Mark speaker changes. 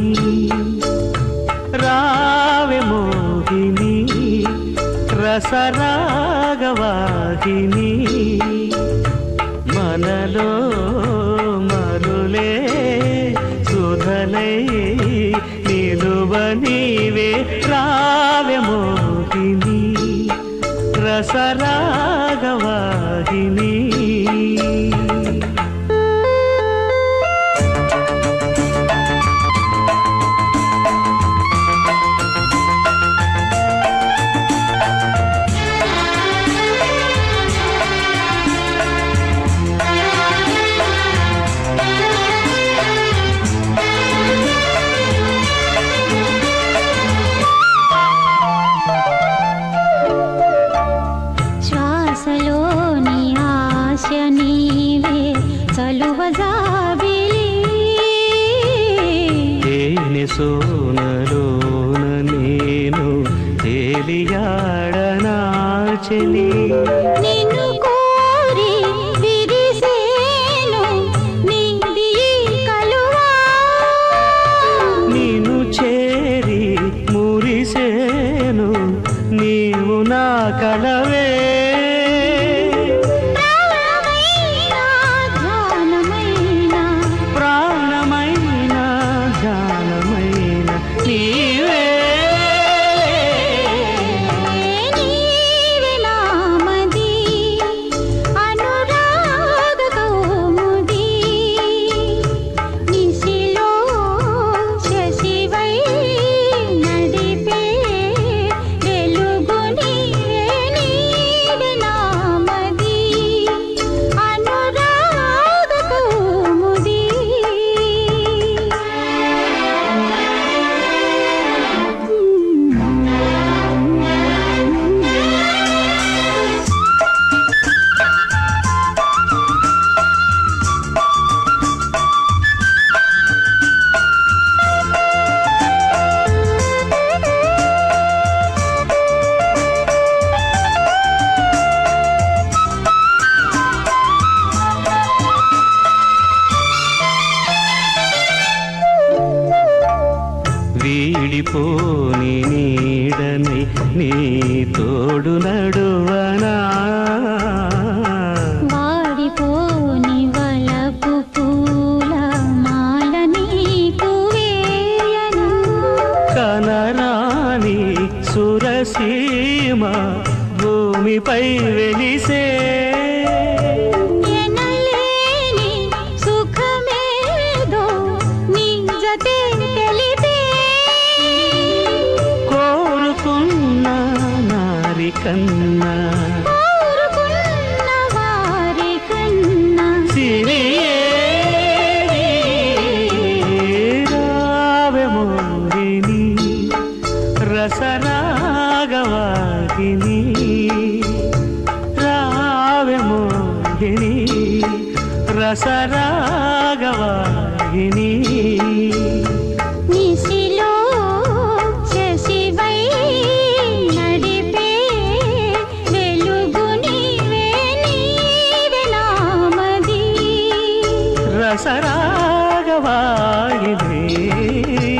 Speaker 1: రావే మోహిని రసరాగవాహిని మనలో మరులే సుధలై నిలువ నీవే రావే మోహిని రసరాగవాహిని సోనలోన నేను తేలియాడనా చెలి
Speaker 2: నిన్ను కోరి విరిసేను నీది కలువా
Speaker 1: నిన్ను చేరి మురిసేను నీవు నా కలవే వీడిపోని నీడని నీ తోడు నడువనా
Speaker 2: వాడిపోని వలపు పూల మాల నీకు వేయనా
Speaker 1: కనరాని సురసీమ భూమిపై వెలిసే కన్నా
Speaker 2: వారి కన్నా
Speaker 1: రావే మోహిని రసరాగవాహిని రావే మోహిని రసరాగవాహిని రసరాగవాహిని